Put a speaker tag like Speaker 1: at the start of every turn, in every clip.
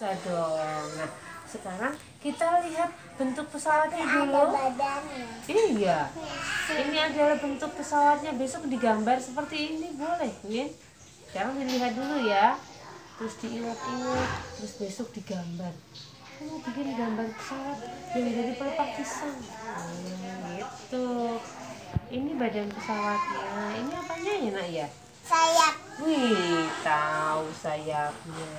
Speaker 1: Bisa dong. Nah, sekarang kita lihat bentuk pesawatnya dulu. Iya. Ini adalah bentuk pesawatnya. Besok digambar seperti ini boleh, Win. Sekarang dilihat dulu ya. Terus diingat-ingat, terus besok digambar. Kamu bikin gambar pesawat yang dari pelepah pisang. Gitu. Ini badan pesawatnya. Ini apanya ya, Nak ya?
Speaker 2: Sayap.
Speaker 1: Wih, tahu sayapnya.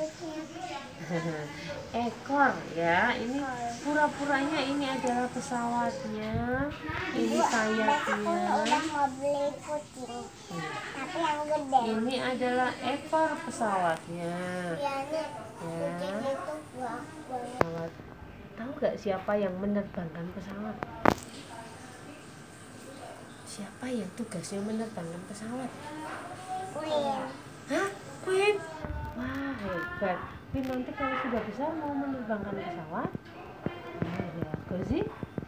Speaker 1: Ekor ya. Ini pura-puranya ini adalah pesawatnya. Ini sayapnya.
Speaker 2: Aku udah mau beli kucing. Tapi yang gede.
Speaker 1: Ini adalah ekor pesawatnya.
Speaker 2: Ya, nih.
Speaker 1: Ya.
Speaker 2: Kucing itu buah.
Speaker 1: Pesawat. Tahu nggak siapa yang menerbangkan pesawat? Siapa yang tugasnya menerbangkan pesawat?
Speaker 2: Queen.
Speaker 1: Hah? Queen? Wah, hebat. Queen nanti kalau sudah besar mau menerbangkan pesawat? Ya, Gozi?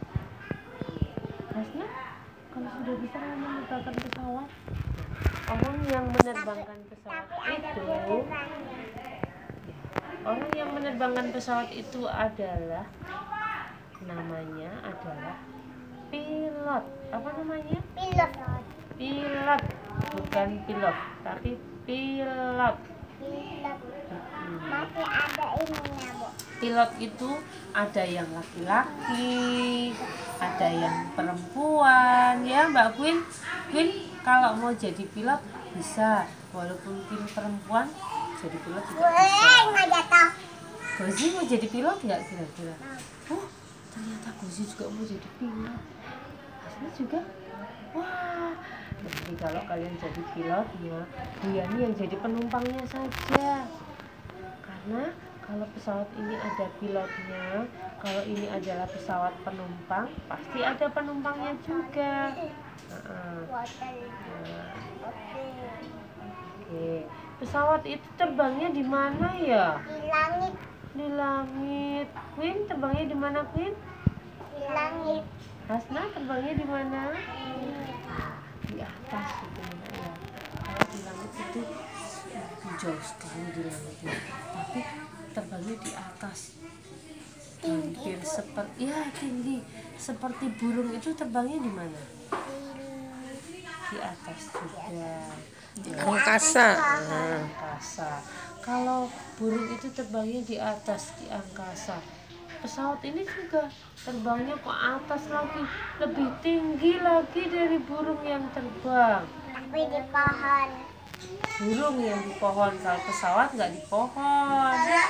Speaker 1: Hasna? Kalau sudah besar mau menerbangkan pesawat? Orang yang menerbangkan pesawat itu, orang yang menerbangkan pesawat itu adalah, namanya adalah pilot. Apa namanya?
Speaker 2: Pilot.
Speaker 1: Pilot, bukan pilot, tapi pilot.
Speaker 2: Pilot. Masih ada ininya, Bu.
Speaker 1: Pilot itu ada yang laki-laki, ada yang perempuan, ya Mbak Queen. Queen kalau mau jadi pilot bisa, walaupun Queen perempuan, jadi pilot juga bisa.
Speaker 2: Nggak jatuh.
Speaker 1: Gozi mau jadi pilot nggak kira-kira? Oh, ternyata Gozi juga mau jadi pilot. Asli juga. Wah, jadi kalau kalian jadi pilotnya, Diani yang jadi penumpangnya saja. Karena kalau pesawat ini ada pilotnya, kalau ini adalah pesawat penumpang, pasti ada penumpangnya juga. Oke, pesawat itu terbangnya di mana ya?
Speaker 2: Di langit.
Speaker 1: Di langit. Queen terbangnya di mana, Queen?
Speaker 2: Di langit.
Speaker 1: Hasna terbangnya di mana? Di atas gitu ya. Kalau di langit itu jauh sekali di langit itu. Tapi terbangnya di atas. Hampir seperti tinggi. Seperti burung itu terbangnya di mana? Di atas juga.
Speaker 3: Di angkasa.
Speaker 1: Angkasa. Kalau burung itu terbangnya di atas, di angkasa. Pesawat ini juga terbangnya ke atas lagi, lebih tinggi lagi dari burung yang terbang.
Speaker 2: Tapi di pohon.
Speaker 1: Burung yang di pohon, kalau pesawat nggak di pohon.